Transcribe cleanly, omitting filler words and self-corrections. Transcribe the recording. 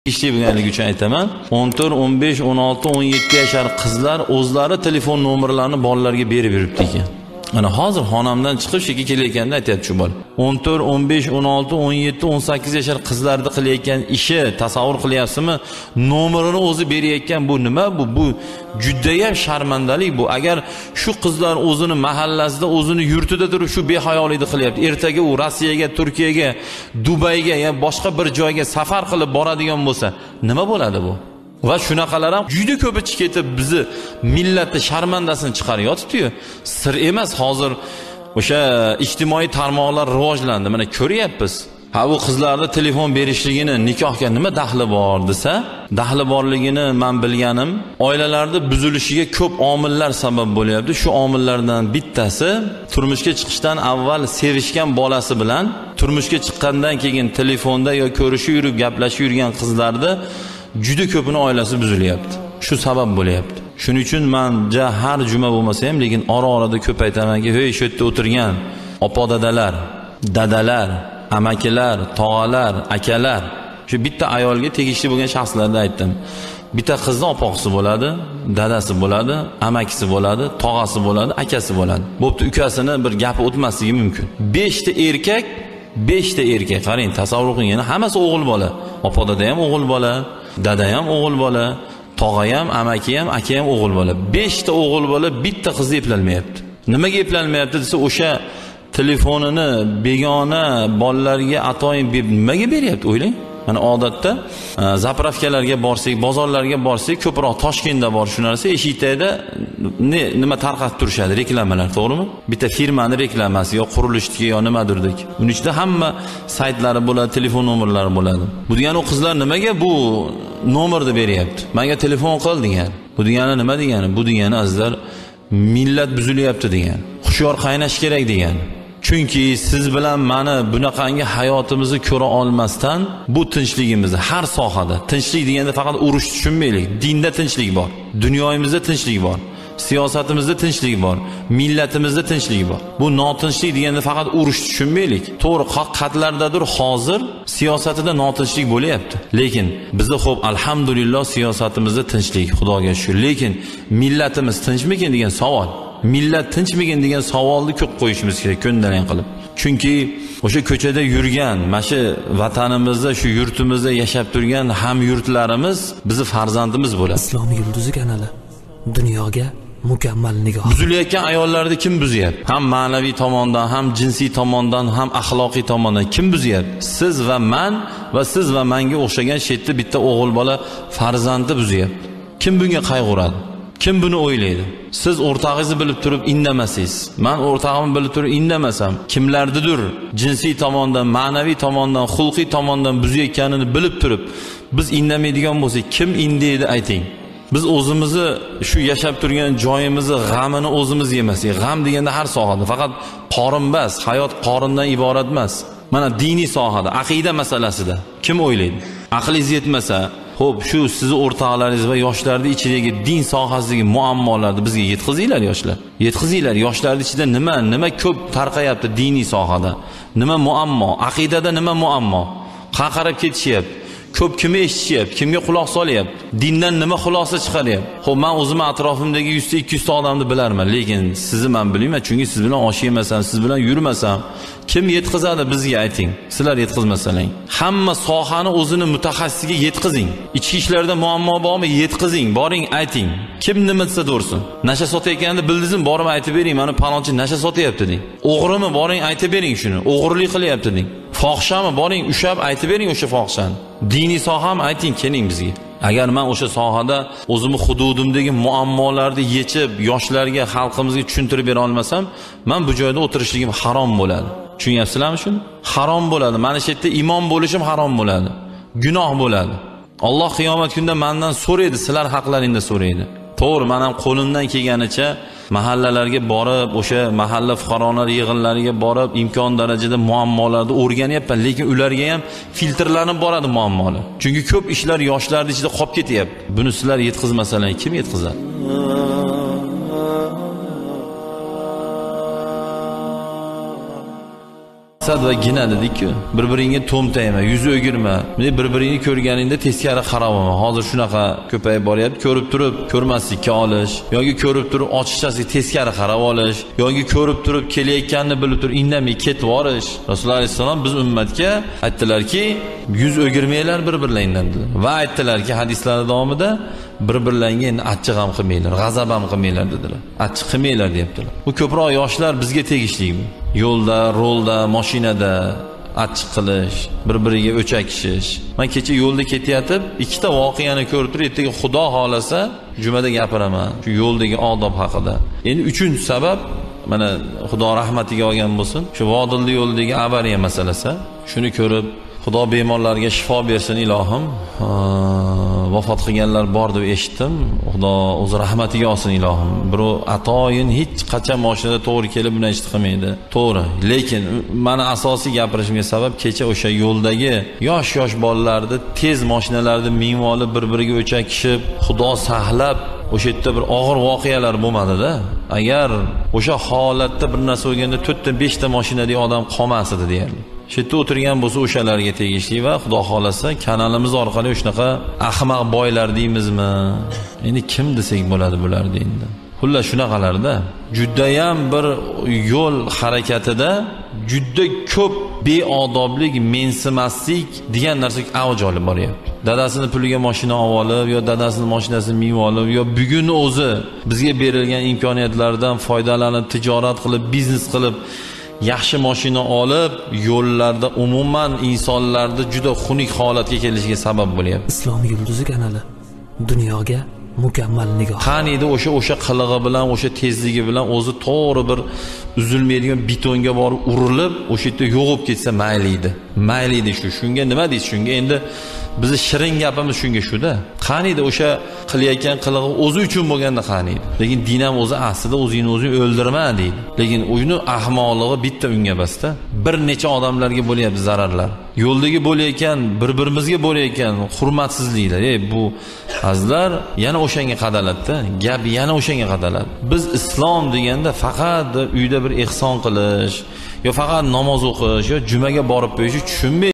İşli bilganligi uchun aytaman. 14, 15, 16, 17 yoshar qizlar o'zlari telefon nomerlarini bolalarga berib yuribdi ekan. Mana hozir xonamdan chiqib sheki kelayotganda aytayapti shu bola. 14, 15, 16, 17, 18 yoshar qizlarni qilayotgan ishi tasavvur qilyapsizmi? Nomerini o'zi berayotgan bu nima? Bu juda ham sharmandalik bu. Agar shu qizlar o'zini mahallasida, o'zini yurtida turib shu behayolikni qilyapti. Ertaga u Rossiyaga, Turkiyaga, Dubayga ya boshqa bir joyga safar qilib boradigan bo'lsa, nima bo'ladi bu? Va shunaqalar ham juda ko'p ketib bizni millatni sharmandasini chiqarib yotibdi-yu. Sir emas, hozir o'sha ijtimoiy tarmoqlar rivojlandi. Mana ko'ryapmiz. Ha bu qizlarga telefon berishligini, nikohga nima daxli bor desa, daxli borligini men bilganim, oilalarda buzilishiga ko'p omillar sabab bo'lyapti. Shu omillardan bittasi turmushga chiqishdan avval sevishgan bolasi bilan turmushga chiqqandan keyin telefonda yo ko'rishib yurib, gaplashib yurgan qizlarda juda ko'pini oilasi buzilyapti. Shu sabab bo'lyapti. Shuning uchun menja har juma bo'lmasa ham, lekin ora-orada ko'p aytamanki, "Hey, shu yerda o'tirgan opa-dadalar, dadalar, amakilar, tog'alar, akalar, shu bitta ayolga tegishli bo'lgan shaxslarni aytdim. Bitta qizni opoqisi bo'ladi, dadasi bo'ladi, amakisi bo'ladi, tog'asi bo'ladi, akasi bo'ladi. Bo'pti, ukasini bir gapi o'tmasligi mumkin. 5 ta erkak, 5 ta erkak. Qarang, tasavvur qiling, yana hammasi o'g'il bola. Opa-dada ham o'g'il bola, dada ham o'g'il bola, tog'a ham, amaki ham, aka ham o'g'il bola. 5 ta o'g'il bola bitta qizni eplolmayapti. Nimaga eplolmayapti desa, o'sha telefonini begona bolalarga atoyin nimaga beryapti, o'ylang. Mana odatda zapravkalarga borsak, bozorlarga borsak, ko'proq Toshkentda bor shu narsa, eshikda nima tarqatib turishadi, reklamalar, to'g'rimi? Bitta firmani reklamasi yo qurilishdagi yo nimadirdik. Uning ichida hamma saytlari bo'ladi, telefon nomerlari bo'ladi. Bu degani u qizlar nimaga bu nomerni beryapti? Menga telefon qil degan. Bu degani nima degani? Bu degani azizlar, millat buzilyapti degan. Hushyor qaynash kerak degan. Chunki siz bilan meni bunaqangi hayotimizni ko'ra olmasdan bu tinchligimizni har sohada, tinchlik deganda faqat urush tushunmaylik. Dinda tinchlik bor, dunyoyimizda tinchlik bor, siyosatimizda tinchlik bor, millatimizda tinchlik bor. Bu notinchlik deganda faqat urush tushunmaylik. To'g'ri, qatlardadir hozir siyosatida notinchlik bo'lyapti. Lekin bizda xo'p, alhamdulillah siyosatimizda tinchlik, Xudoga shukr. Lekin millatimiz tinchmikin degan savol. Millat tinchmikin degan savolni ko'p qo'yishimiz kerak, ko'ndalang qilib. Chunki o'sha ko'chada yurgan, mana shu vatanimizda, shu yurtimizda yashab turgan ham yurtlarimiz bizi farzandimiz bo'ladi. Islom yulduzi kanali dunyoga mukammal nigoh. Buzilayotgan ayollarni kim buzyapti? Ham ma'naviy tomondan, ham jinsiy tomondan, ham axloqiy tomondan kim buzyapti? Siz va men va siz va menga o'xshagan shetda bitta o'g'il bola farzandni buzyapti. Kim bunga qayg'uradi? Kim buni o'ylaydi? Siz o'rtog'ingizni bilib turib indamasangiz, men o'rtog'imni bilib turib indamasam, kimlardidir jinsiy tomondan, ma'naviy tomondan, xulqiy tomondan buzayotganini bilib turib, biz indamaydigan bo'lsak, kim indaydi ayting? Biz o'zimizni shu yashab turgan joyimizni g'amini o'zimiz yemasak, g'am deganda har sohada, faqat qorin emas, hayot qorindan iborat emas. Mana diniy sohada, aqida masalasida kim o'ylaydi? Aqlingiz yetmasa, xo'p, shu sizni o'rtoqlaringiz va yoshlarning ichidagi din sohasidagi muammolarni bizga yetkazinglar yoshlar. Yetkazinglar, yoshlarning ichida nima ko'p tarqayapti diniy sohada? Nima muammo? Aqidada nima muammo? Qaqarib ketishyapti. Ko'p kimni eshitishyapti, kimga quloq solyapti? Dindan nima xulosa chiqaryapti? Xo'p, men o'zim atrofimdagi 100 ta 200 ta odamni bilarman, lekin sizni men bilmayman, chunki siz bilan osh yemasam, siz bilan yurmasam, kim yetkazadi bizga ayting? Sizlar yetkazmasalang. Hamma sohani o'zini mutaxassisiga yetkazing. Ichki ishlarda muammo bormi? Yetkazing, boring ayting. Kim nima desa dursin. Nasha sotayotganini bildingizmi? Borib aytib bering, mana palonchi nasha sotyapti deng. O'g'rimi? Boring aytib bering shuni. O'g'irlik qilyapti deng. Fohishami? Boring ushab aytib bering o'sha fohishani. Diniy soham ayting, keling bizga. Agar men o'sha sohada o'zimni hududimdagi muammolarni yechib, yoshlarga, xalqimizga tushuntirib bera olmasam, men bu joyda o'tirishligim harom bo'ladi. Tushunyapsizlarmi shuni? Harom bo'ladi. Mana shu yerda imom bo'lishim harom bo'ladi. Gunoh bo'ladi. Alloh qiyomat kunida mendan so'raydi, sizlar haqlaringda so'raydi. To'g'ri, men ham qo'limdan kelganicha mahallalarga borib, o'sha mahalla fuqarolar yig'inlariga borib, imkon darajada muammolarni o'rganyapman, lekin ularga ham filtrlanib boradi muammolar. Chunki ko'p ishlar yoshlarning ichida qolib ketyapti. Buni sizlar yetkazmasalar kim yetkazadi? Sad va gina dedik-ku. Bir-biringga to'mtayma, yuz o'girma. Bir-biringni ko'rganingda teskari qarab olma. Hozir shunaqa ko'payib boryapti. Ko'rib turib ko'rmaslikka olish, yoki ko'rib turib ochiqchasiga teskari qarab olish, yoki ko'rib turib kelayotganini bilib turib indamay ketib yuborish. Rasululloh alayhisalom biz ummatga aytdilarki, yuz o'girmanglar bir-birlaringdan dedilar. Va aytdilarki, hadislar davomida bir-birlariga endi achchiq ham qilmanglar, g'azab ham qilmanglar dedilar. Achchiq qilmanglar deyaptilar. Bu ko'proq yoshlar bizga tegishli bu. Yo'lda, rolda, mashinada achchiq qilish, bir-biriga o'chakishish. Men kecha yo'lda ketayotib, ikkita voqeani ko'rib turib, ertaga Xudo xolasa jumada gapiraman shu yo'ldagi odob haqida. Endi uchinchi sabab, mana Xudo rahmatiga olgan bo'lsin, shu Vodilli yo'lidagi avariya masalasi. Shuni ko'rib Xudo bemorlarga shifo bersin ilohim. Vafot qilganlar bor deb eshitdim. Xudo o'zi rahmatiga olsin ilohim. Birov atoyin hech qachon mashinada to'g'ri kelib buni eshit qilmaydi. To'g'ri. Lekin meni asosiy gapirishimga sabab kecha o'sha yo'ldagi yosh bolalarni tez mashinalarda minib olib bir-biriga o'chakishib, Xudo saqlab o'sha yerda bir og'ir voqealar bo'lmadi-da. Agar o'sha holatda bir narsa bo'lganda 4 ta 5 ta mashinadagi odam qolmas edi deyarli. Shu yerda o'tirgan bo'lsa o'shalarga tegishli va Xudo xolasa kanalimiz orqali shunaqa ahmoq boylar deymizmi? Endi kim desak bo'ladi bularni endi. Xullas shunaqalarda judayam bir yo'l harakatida juda ko'p beodoblik, mensimaslik degan narsa avj olib boryapti. Dadasini puliga mashina olib yo dadasini mashinasini minib olib yo bugun o'zi bizga berilgan imkoniyatlardan foydalanib tijorat qilib, biznes qilib yaxshi mashina olib, yo'llarda umuman insonlarni juda xunuk holatga kelishiga sabab bo'lyapti. Islom yulduzi kanali dunyoga mukammal nigoh. Qaniydi o'sha qilig'i bilan, o'sha tezligi bilan o'zi to'g'ri bir uzilmaydigan betonga borib urilib, o'sha yerda yo'g'ib ketsa mayli edi. Mayli edi shu. Shunga nima deysiz? Shunga endi bizni shirin gapimiz shunga shu-da. Qaniydi o'sha qilayotgan qilig'i o'zi uchun bo'lganda qaniydi. Lekin din ham o'zi aslida o'zini o'ldirma deydi. Lekin uni ahmoqligi bitta unga basda. Bir necha odamlarga bo'lyapti zararlar. Yo'ldagi bo'layotgan, bir-birimizga bo'layotgan hurmatsizliklar. Bu azlar yana o'shanga qadaladida. Gap yana o'shanga qadaladi. Biz islom deganda faqat uyda bir ihson qilish, yo faqat namoz o'qish, yo jumaga borib qo'yish tushunmaydi.